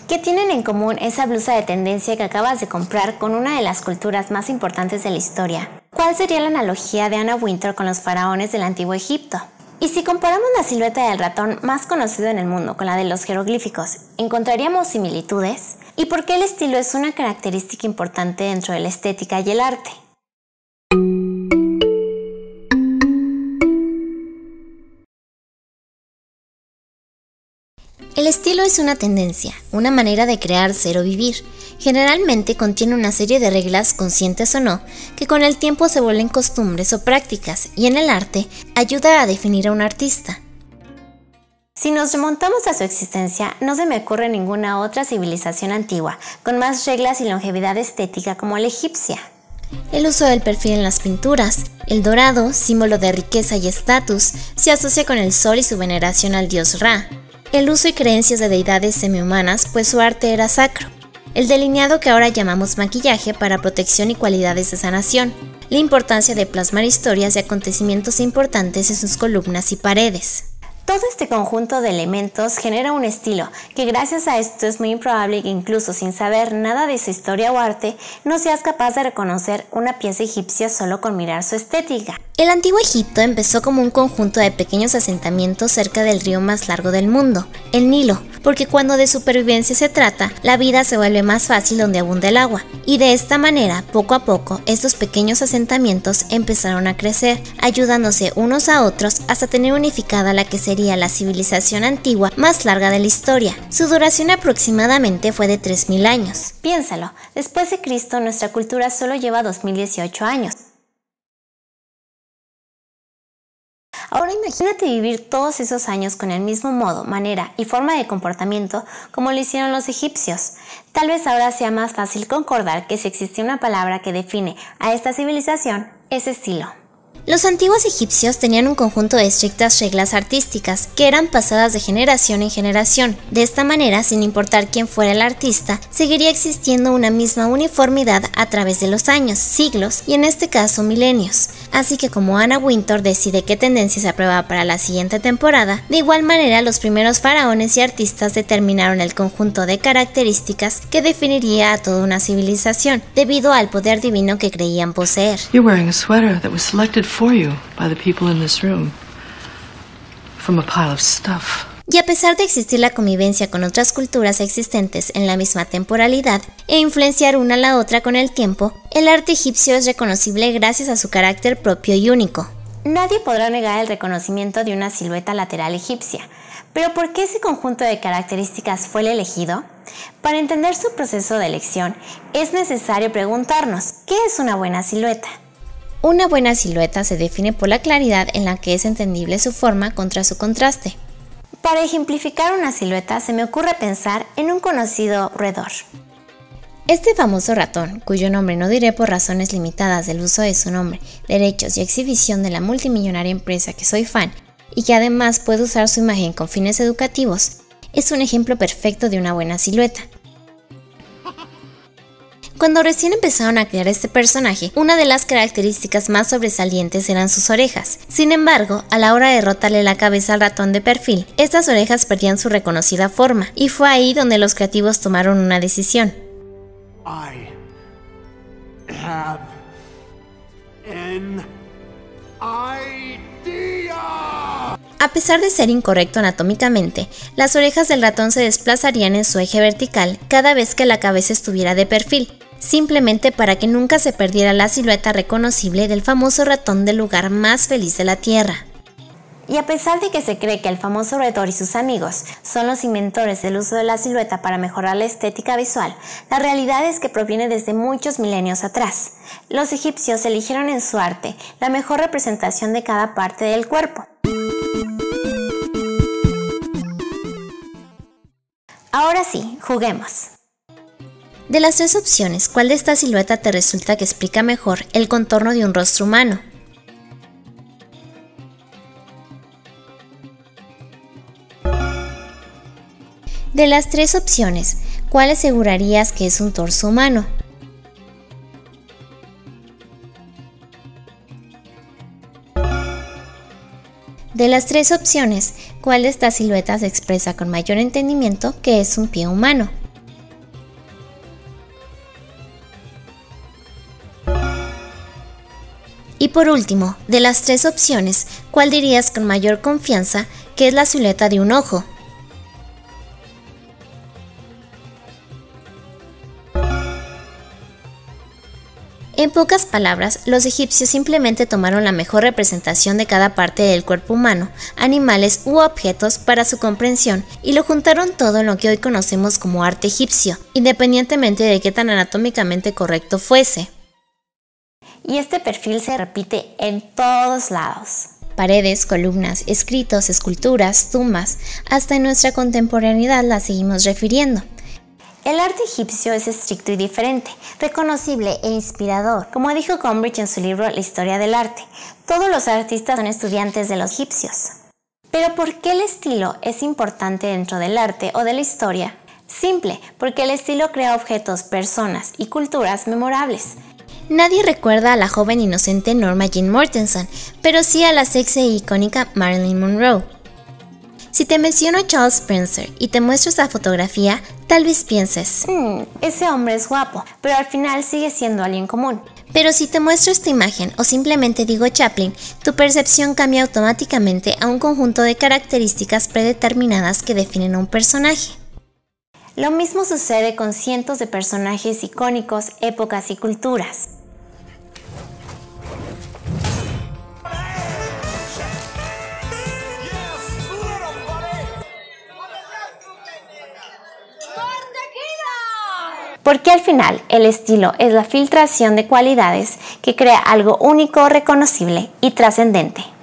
¿Qué tienen en común esa blusa de tendencia que acabas de comprar con una de las culturas más importantes de la historia? ¿Cuál sería la analogía de Anna Wintour con los faraones del antiguo Egipto? Y si comparamos la silueta del ratón más conocido en el mundo con la de los jeroglíficos, ¿encontraríamos similitudes? ¿Y por qué el estilo es una característica importante dentro de la estética y el arte? El estilo es una tendencia, una manera de crear, ser o vivir. Generalmente contiene una serie de reglas, conscientes o no, que con el tiempo se vuelven costumbres o prácticas, y en el arte ayuda a definir a un artista. Si nos remontamos a su existencia, no se me ocurre ninguna otra civilización antigua, con más reglas y longevidad estética como la egipcia. El uso del perfil en las pinturas, el dorado, símbolo de riqueza y estatus, se asocia con el sol y su veneración al dios Ra. El uso y creencias de deidades semihumanas, pues su arte era sacro. El delineado que ahora llamamos maquillaje para protección y cualidades de sanación. La importancia de plasmar historias y acontecimientos importantes en sus columnas y paredes. Todo este conjunto de elementos genera un estilo, que gracias a esto es muy improbable que incluso sin saber nada de su historia o arte, no seas capaz de reconocer una pieza egipcia solo con mirar su estética. El antiguo Egipto empezó como un conjunto de pequeños asentamientos cerca del río más largo del mundo, el Nilo, porque cuando de supervivencia se trata, la vida se vuelve más fácil donde abunda el agua, y de esta manera, poco a poco, estos pequeños asentamientos empezaron a crecer, ayudándose unos a otros hasta tener unificada la que sería la civilización antigua más larga de la historia. Su duración aproximadamente fue de 3000 años. Piénsalo, después de Cristo nuestra cultura solo lleva 2018 años. Ahora imagínate vivir todos esos años con el mismo modo, manera y forma de comportamiento como lo hicieron los egipcios. Tal vez ahora sea más fácil concordar que si existe una palabra que define a esta civilización, es estilo. Los antiguos egipcios tenían un conjunto de estrictas reglas artísticas que eran pasadas de generación en generación. De esta manera, sin importar quién fuera el artista, seguiría existiendo una misma uniformidad a través de los años, siglos y en este caso milenios. Así que como Anna Wintour decide qué tendencia se aprueba para la siguiente temporada, de igual manera los primeros faraones y artistas determinaron el conjunto de características que definiría a toda una civilización, debido al poder divino que creían poseer. You're wearing a sweater that was selected for you by the people in this room from a pile of stuff. Y a pesar de existir la convivencia con otras culturas existentes en la misma temporalidad e influenciar una a la otra con el tiempo, el arte egipcio es reconocible gracias a su carácter propio y único. Nadie podrá negar el reconocimiento de una silueta lateral egipcia, pero ¿por qué ese conjunto de características fue el elegido? Para entender su proceso de elección, es necesario preguntarnos, ¿qué es una buena silueta? Una buena silueta se define por la claridad en la que es entendible su forma contra su contraste. Para ejemplificar una silueta se me ocurre pensar en un conocido roedor. Este famoso ratón, cuyo nombre no diré por razones limitadas del uso de su nombre, derechos y exhibición de la multimillonaria empresa que soy fan, y que además puede usar su imagen con fines educativos, es un ejemplo perfecto de una buena silueta. Cuando recién empezaron a crear este personaje, una de las características más sobresalientes eran sus orejas. Sin embargo, a la hora de rotarle la cabeza al ratón de perfil, estas orejas perdían su reconocida forma, y fue ahí donde los creativos tomaron una decisión. I have an idea. A pesar de ser incorrecto anatómicamente, las orejas del ratón se desplazarían en su eje vertical cada vez que la cabeza estuviera de perfil, simplemente para que nunca se perdiera la silueta reconocible del famoso ratón del lugar más feliz de la Tierra. Y a pesar de que se cree que el famoso roedor y sus amigos son los inventores del uso de la silueta para mejorar la estética visual, la realidad es que proviene desde muchos milenios atrás. Los egipcios eligieron en su arte la mejor representación de cada parte del cuerpo. Ahora sí, juguemos. De las tres opciones, ¿cuál de esta silueta te resulta que explica mejor el contorno de un rostro humano? De las tres opciones, ¿cuál asegurarías que es un torso humano? De las tres opciones, ¿cuál de estas siluetas expresa con mayor entendimiento que es un pie humano? Y por último, de las 3 opciones, ¿cuál dirías con mayor confianza que es la silueta de un ojo? En pocas palabras, los egipcios simplemente tomaron la mejor representación de cada parte del cuerpo humano, animales u objetos para su comprensión y lo juntaron todo en lo que hoy conocemos como arte egipcio, independientemente de qué tan anatómicamente correcto fuese. Y este perfil se repite en todos lados. Paredes, columnas, escritos, esculturas, tumbas, hasta en nuestra contemporaneidad la seguimos refiriendo. El arte egipcio es estricto y diferente, reconocible e inspirador. Como dijo Gombrich en su libro La historia del arte, todos los artistas son estudiantes de los egipcios. Pero ¿por qué el estilo es importante dentro del arte o de la historia? Simple, porque el estilo crea objetos, personas y culturas memorables. Nadie recuerda a la joven inocente Norma Jean Mortensen, pero sí a la sexy e icónica Marilyn Monroe. Si te menciono a Charles Spencer y te muestro esta fotografía, tal vez pienses, ese hombre es guapo, pero al final sigue siendo alguien común. Pero si te muestro esta imagen o simplemente digo Chaplin, tu percepción cambia automáticamente a un conjunto de características predeterminadas que definen a un personaje. Lo mismo sucede con cientos de personajes icónicos, épocas y culturas. Porque al final el estilo es la filtración de cualidades que crea algo único, reconocible y trascendente.